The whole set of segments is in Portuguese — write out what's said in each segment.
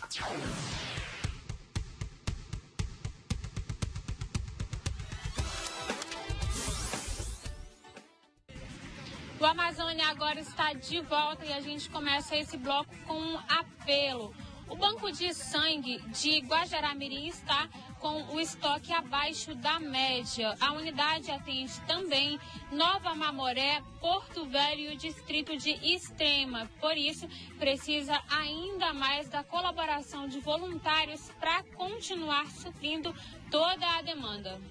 O Amazônia agora está de volta e a gente começa esse bloco com um apelo. O Banco de Sangue de Guajará-Mirim está com o estoque abaixo da média. A unidade atende também Nova Mamoré, Porto Velho e o distrito de Extrema. Por isso, precisa ainda mais da colaboração de voluntários para continuar suprindo toda a demanda.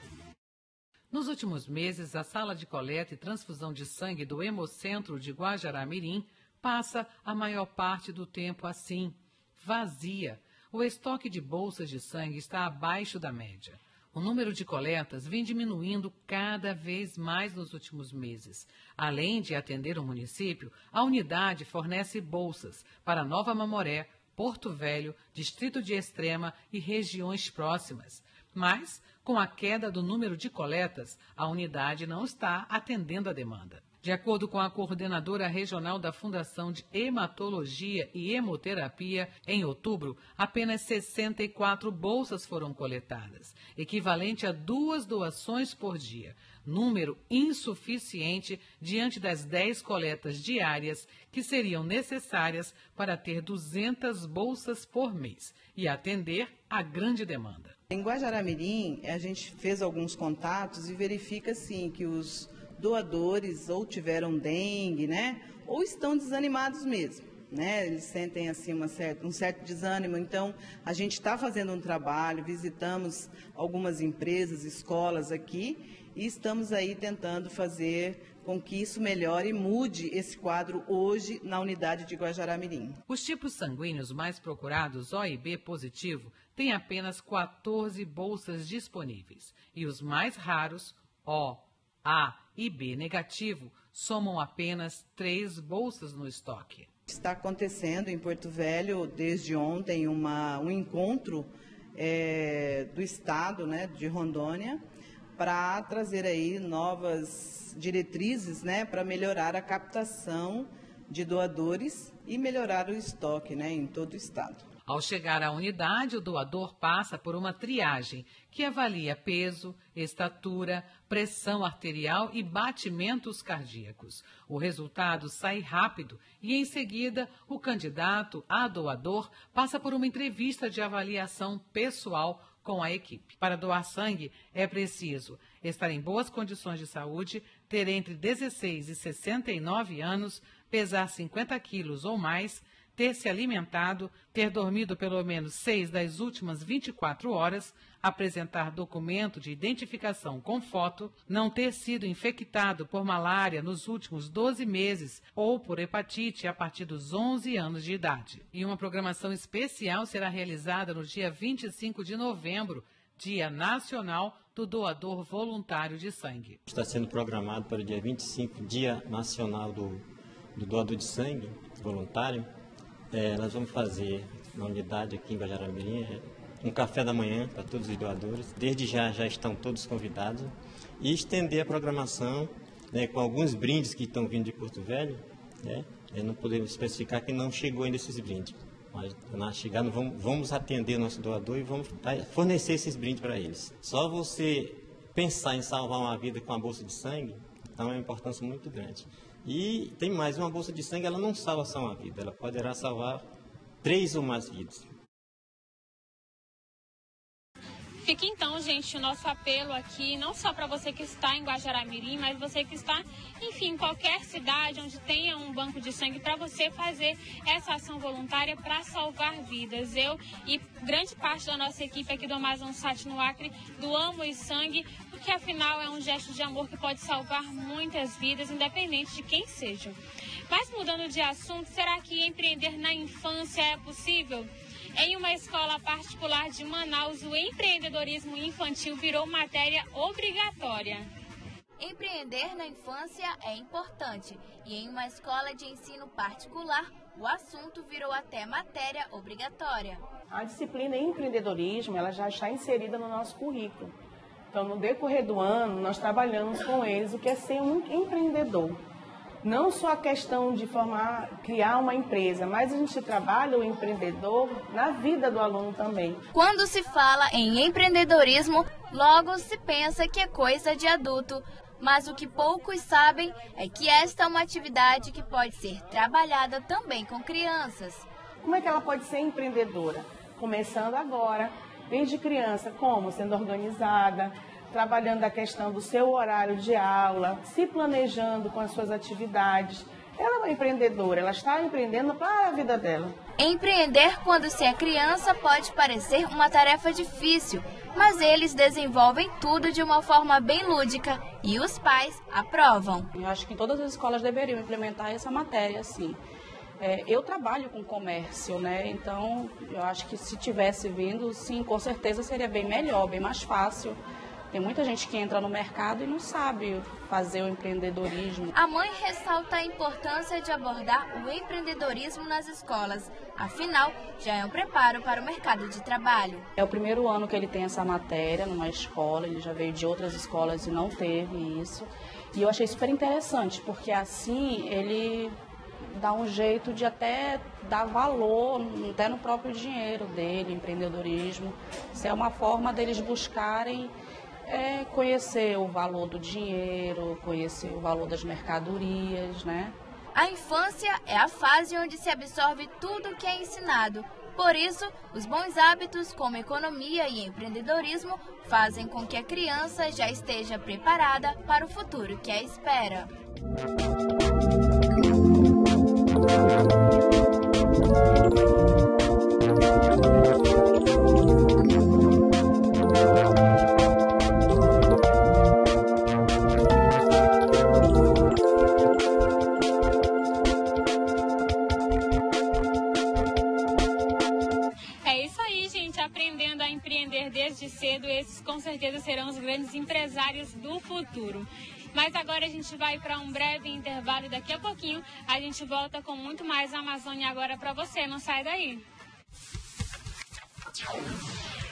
Nos últimos meses, a sala de coleta e transfusão de sangue do Hemocentro de Guajará-Mirim passa a maior parte do tempo assim, vazia. O estoque de bolsas de sangue está abaixo da média. O número de coletas vem diminuindo cada vez mais nos últimos meses. Além de atender o município, a unidade fornece bolsas para Nova Mamoré, Porto Velho, Distrito de Extrema e regiões próximas. Mas, com a queda do número de coletas, a unidade não está atendendo a demanda. De acordo com a coordenadora regional da Fundação de Hematologia e Hemoterapia, em outubro, apenas 64 bolsas foram coletadas, equivalente a 2 doações por dia, número insuficiente diante das 10 coletas diárias que seriam necessárias para ter 200 bolsas por mês e atender a grande demanda. Em Guajará-Mirim, a gente fez alguns contatos e verifica, sim, que os doadores ou tiveram dengue, né, ou estão desanimados mesmo, né, eles sentem assim um certo desânimo. Então a gente está fazendo um trabalho, visitamos algumas empresas, escolas aqui e estamos aí tentando fazer com que isso melhore e mude esse quadro hoje na unidade de Guajará-Mirim. Os tipos sanguíneos mais procurados, O e B positivo, têm apenas 14 bolsas disponíveis e os mais raros, O, A e B negativo, somam apenas 3 bolsas no estoque. Está acontecendo em Porto Velho, desde ontem, um encontro do Estado, né, de Rondônia, para trazer aí novas diretrizes, né, para melhorar a captação de doadores e melhorar o estoque, né, em todo o Estado. Ao chegar à unidade, o doador passa por uma triagem que avalia peso, estatura, pressão arterial e batimentos cardíacos. O resultado sai rápido e, em seguida, o candidato a doador passa por uma entrevista de avaliação pessoal com a equipe. Para doar sangue, é preciso estar em boas condições de saúde, ter entre 16 e 69 anos, pesar 50 quilos ou mais, ter se alimentado, ter dormido pelo menos 6 das últimas 24 horas, apresentar documento de identificação com foto, não ter sido infectado por malária nos últimos 12 meses ou por hepatite a partir dos 11 anos de idade. E uma programação especial será realizada no dia 25 de novembro, Dia Nacional do Doador Voluntário de Sangue. Está sendo programado para o dia 25, Dia Nacional do Doador de Sangue Voluntário. Nós vamos fazer na unidade aqui em Guajará-Mirim um café da manhã para todos os doadores. Desde já estão todos convidados. E estender a programação, né, com alguns brindes que estão vindo de Porto Velho. Né, não podemos especificar que não chegou ainda esses brindes. Mas na chegada vamos atender nosso doador e vamos fornecer esses brindes para eles. Só você pensar em salvar uma vida com a bolsa de sangue, então é uma importância muito grande. E tem mais, uma bolsa de sangue ela não salva só uma vida, ela poderá salvar 3 ou mais vidas. Fica então, gente, o nosso apelo aqui, não só para você que está em Guajará-Mirim, mas você que está, enfim, em qualquer cidade onde tenha um banco de sangue, para você fazer essa ação voluntária para salvar vidas. Eu e grande parte da nossa equipe aqui do Amazonas no Acre doamos sangue, porque afinal é um gesto de amor que pode salvar muitas vidas, independente de quem seja. Mas mudando de assunto, será que empreender na infância é possível? Em uma escola particular de Manaus, o empreendedorismo infantil virou matéria obrigatória. Empreender na infância é importante e em uma escola de ensino particular, o assunto virou até matéria obrigatória. A disciplina empreendedorismo ela já está inserida no nosso currículo. Então, no decorrer do ano, nós trabalhamos com eles o que é ser um empreendedor. não só a questão de criar uma empresa, mas a gente trabalha o empreendedor na vida do aluno também. Quando se fala em empreendedorismo, logo se pensa que é coisa de adulto. Mas o que poucos sabem é que esta é uma atividade que pode ser trabalhada também com crianças. Como é que ela pode ser empreendedora? Começando agora, desde criança, como? Sendo organizada, trabalhando a questão do seu horário de aula, se planejando com as suas atividades. Ela é uma empreendedora, ela está empreendendo para a vida dela. Empreender quando se é criança pode parecer uma tarefa difícil, mas eles desenvolvem tudo de uma forma bem lúdica e os pais aprovam. Eu acho que todas as escolas deveriam implementar essa matéria, sim. Eu trabalho com comércio, né? Então eu acho que se tivesse vindo, sim, com certeza seria bem melhor, bem mais fácil. Tem muita gente que entra no mercado e não sabe fazer o empreendedorismo. A mãe ressalta a importância de abordar o empreendedorismo nas escolas. Afinal, já é um preparo para o mercado de trabalho. É o primeiro ano que ele tem essa matéria numa escola, ele já veio de outras escolas e não teve isso. E eu achei super interessante, porque assim ele dá um jeito de até dar valor, até no próprio dinheiro dele, empreendedorismo. Isso é uma forma deles buscarem conhecer o valor do dinheiro, conhecer o valor das mercadorias, né? A infância é a fase onde se absorve tudo o que é ensinado. Por isso, os bons hábitos como economia e empreendedorismo fazem com que a criança já esteja preparada para o futuro que a espera. Aprendendo a empreender desde cedo, esses com certeza serão os grandes empresários do futuro. Mas agora a gente vai para um breve intervalo e daqui a pouquinho a gente volta com muito mais Amazônia agora para você. Não sai daí.